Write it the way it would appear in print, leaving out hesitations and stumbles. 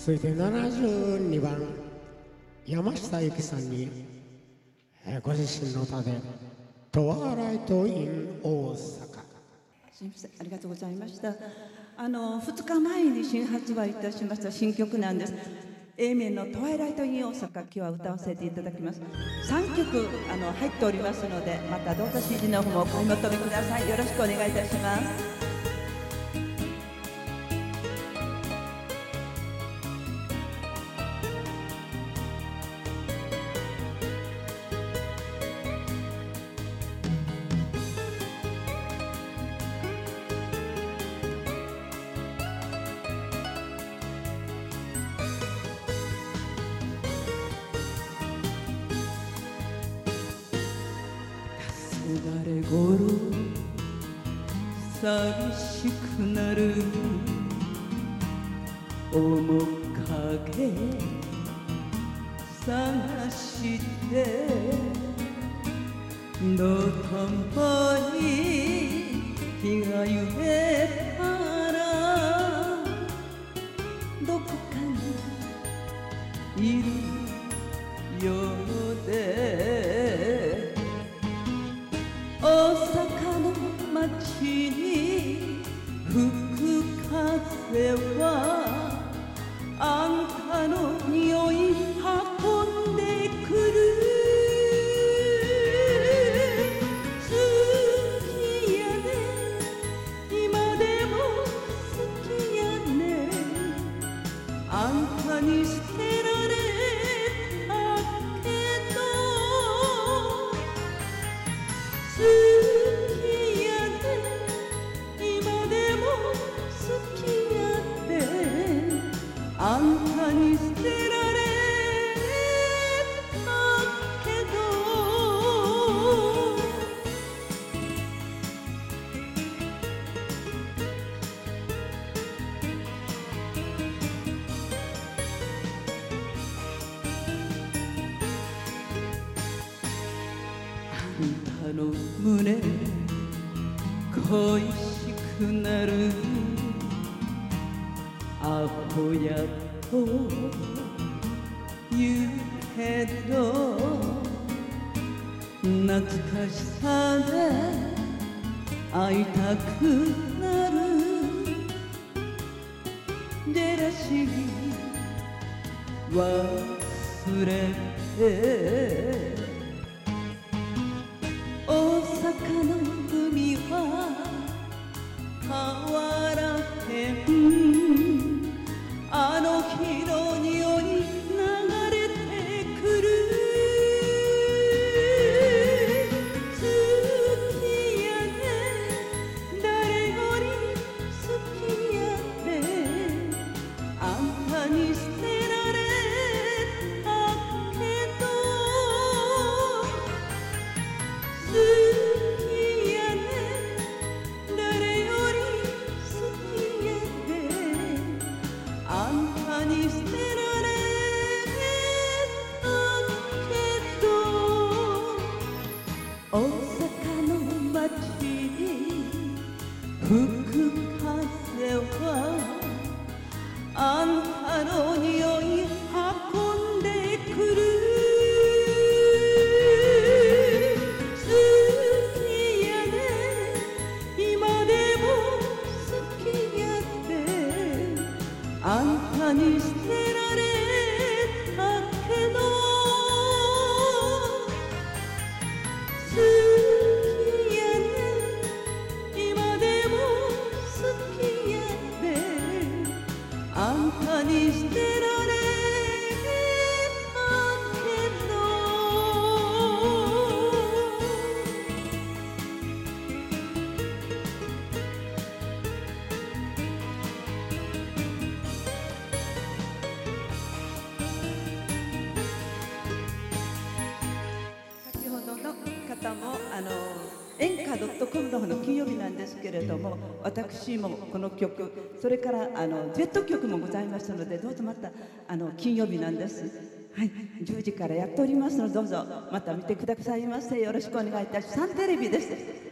続いて72番山下由紀さんに、ご自身の歌で「トワライト・イン・大阪」。 すみません、ありがとうございました。2日前に新発売いたしました新曲なんです。A 面の「トワイライト・イン・大阪」、今日は歌わせていただきます。3曲入っておりますので、またどうぞ CD の方もお買い求めください。よろしくお願いいたします。 黄昏ごろ寂しくなる面影探して道頓堀に日が揺れたらどこかにいるようで大阪の街に吹く風はあんたの匂い運んでくる好きやね今でも好きやねあんたに捨てられたけど好きやね今でも好きやねあんたに捨てられたけどあんたの胸恋しくなるアホやと言うけど懐かしさで会いたくなる出だし忘れて大阪の海は変わらへんあの日の匂い流れてくる好きやね誰より好きやねあんたに捨てられたけど好きやね誰より好きやねあんたに捨てられたけど大阪の街に吹く風はあんたの匂い運んでくる好きやね今でも好きやねあんたに捨てられたけど好きやね今でも好きやねあんたに捨てられたけど先ほどの方も演歌 .com の方の金曜日なんですけれども、私もこの曲、それからデュエット曲もございますので、どうぞまた金曜日なんです。はい、10時からやっておりますので、どうぞまた見てくださいませ。よろしくお願いいたします。サンテレビです。